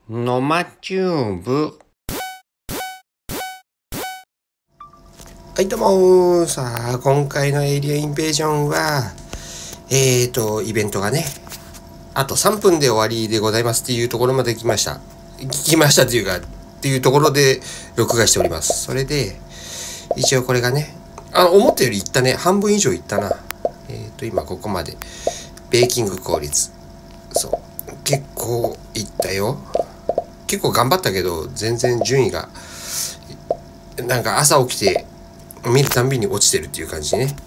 のまチューブ。はい、どうもさあ、今回のエイリアインベージョンは、イベントがね、あと3分で終わりでございますっていうところまで来ました。っていうか、っていうところで録画しております。それで、一応これがね、思ったよりいったね。半分以上いったな。今ここまで。ベーキング効率。そう。結構いったよ。結構頑張ったけど、全然順位が、なんか朝起きて見るたんびに落ちてるっていう感じでね。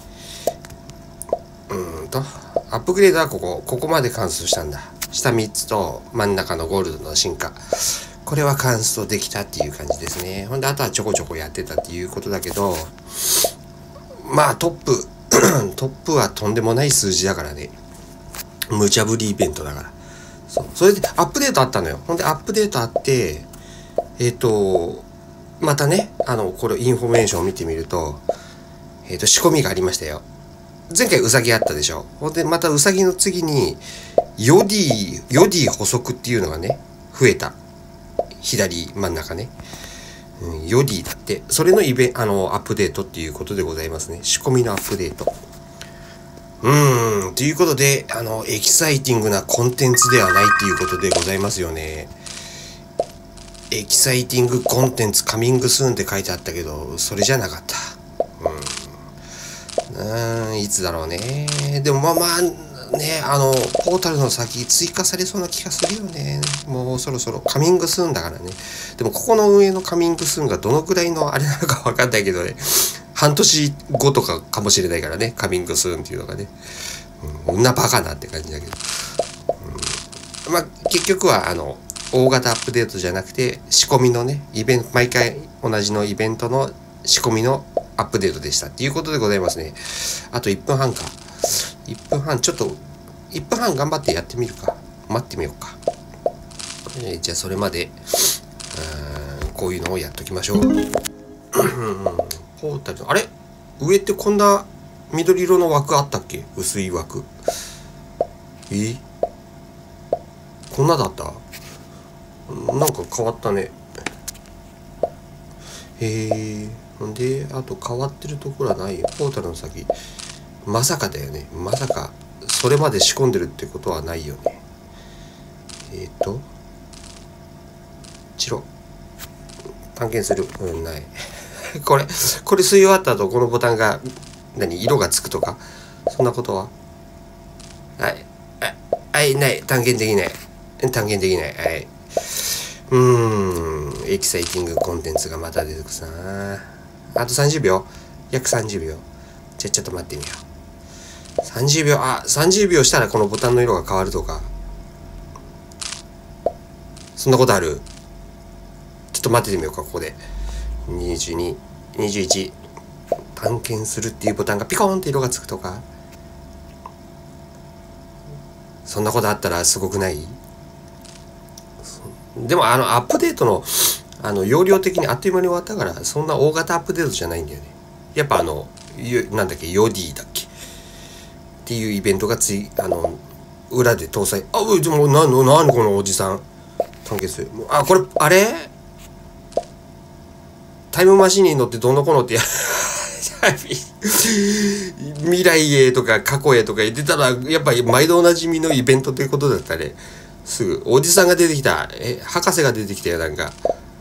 アップグレードはここまで完走したんだ。下3つと真ん中のゴールドの進化。これは完走できたっていう感じですね。ほんで、あとはちょこちょこやってたっていうことだけど、まあトップはとんでもない数字だからね。無茶ぶりイベントだから。それでアップデートあったのよ。ほんでアップデートあって、またね、これインフォメーションを見てみると、仕込みがありましたよ。前回ウサギあったでしょ。ほんでまたウサギの次にヨディ補足っていうのがね、増えた。左真ん中ね。ヨディだって。それのアップデートっていうことでございますね。仕込みのアップデート。ということで、エキサイティングなコンテンツではないっていうことでございますよね。エキサイティングコンテンツカミングスーンって書いてあったけど、それじゃなかった。いつだろうね。でもまあね、ポータルの先追加されそうな気がするよね。もうそろそろカミングスーンだからね。でもここの上のカミングスーンがどのくらいのあれなのかわかんないけどね。半年後とかかもしれないからね、カミングスーンっていうのがね。こんなバカなって感じだけど。まあ、結局は大型アップデートじゃなくて、仕込みのね、毎回同じのイベントの仕込みのアップデートでしたっていうことでございますね。あと1分半か。1分半、1分半頑張ってやってみるか。待ってみようか。じゃあそれまで、こういうのをやっときましょう。ポータル、あれ上ってこんな緑色の枠あったっけ？薄い枠。こんなだった？なんか変わったね。んで、あと変わってるところはないよ。ポータルの先。まさかだよね。まさか、それまで仕込んでるってことはないよね。チロ。探検する。ない。これ吸い終わった後、このボタンが、色がつくとか、そんなことは？はい、ない。探検できない。はい。エキサイティングコンテンツがまた出てくさ。あと30秒？約30秒。じゃあちょっと待ってみよう。30秒したらこのボタンの色が変わるとか。そんなことある？ちょっと待っててみようか、ここで。22、21。探検するっていうボタンがピコーンって色がつくとか。そんなことあったらすごくない？でもアップデートの容量的にあっという間に終わったから、そんな大型アップデートじゃないんだよね。やっぱなんだっけ、ヨディだっけっていうイベントが裏で搭載。でも何このおじさん。探検する。これ、あれタイムマシンに乗ってどんなこのって未来へとか過去へとか言ってたら、やっぱり毎度おなじみのイベントということだったね。すぐおじさんが出てきた。博士が出てきたよ。なんか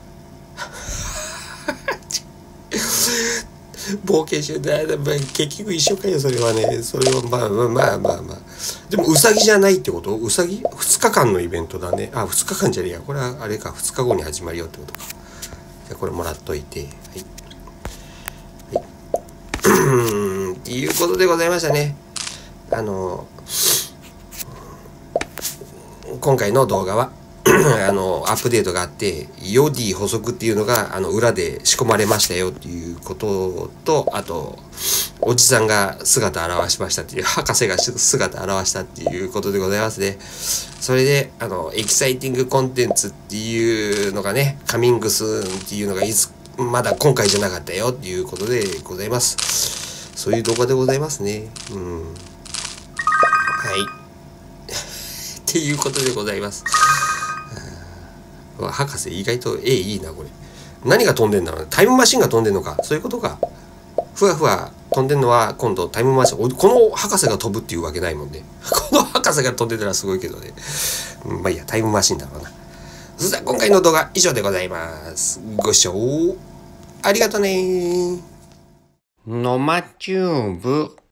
冒険して結局一緒かよ。それはね。それはまあでもウサギじゃないってこと？ウサギ2日間のイベントだね。2日間じゃねえや。これはあれか、2日後に始まるよってことか。じゃあこれもらっといて、っていうことでございましたね。今回の動画はアップデートがあって、ヨディ補足っていうのが裏で仕込まれましたよっていうことと、あとおじさんが姿を現しましたっていう、博士が姿を現したっていうことでございますね。それでエキサイティングコンテンツっていうのがね、カミングスーンっていうのがまだ今回じゃなかったよっていうことでございます。そういう動画でございますね。はいっていうことでございます。 博士意外といいなこれ。何が飛んでんだろうね。タイムマシンが飛んでんのか。そういうことか。ふわふわ飛んでんのは今度タイムマシン。この博士が飛ぶっていうわけないもんね。この博士が飛んでたらすごいけどね。まあいいや、タイムマシンだろうな。それでは今回の動画以上でございます。ご視聴ありがとうね。 のまチューブ